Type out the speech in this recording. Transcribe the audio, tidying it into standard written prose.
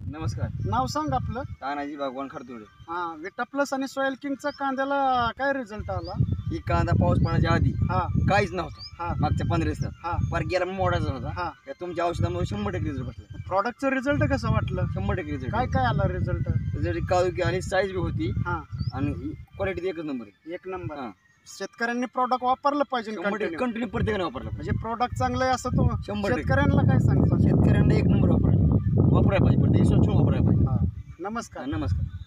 नमस्कार. नाव सांग आपलं. तानाजी भगवान खरतुडे. हा, विटा प्लस आणि सॉइल किंगचा कांद्याला काय रिझल्ट आला? ही कांदा पाऊस पडण्याच्या आधी हा काहीच नव्हतं. हा मागच्या 15 दिवसात हा पर गेला मोडाचा होता. हा त्या तुमच्या औषधामुळे 100% रिझल्ट बसला. प्रॉडक्टचं रिझल्ट कसं वाटलं? 100% रिझल्ट. काय काय आला रिझल्ट? जरी काळुकी आणि साईज बी होती हा, आणि क्वालिटी एकच नंबर आहे. एक नंबर. हा. शेतकऱ्यांनी प्रॉडक्ट वापरलं पाहिजे 100% कंटिन्यू प्रत्येकाने वापरला पाहिजे. म्हणजे प्रॉडक्ट चांगलं आहे असं तो 100%. शेतकऱ्यांना काय सांगतो? शेतकऱ्यांना एक नंबर वापरायला पाहिजे. प्रत्येक स्वच्छ वापरायला पाहिजे. नमस्कार. नमस्कार.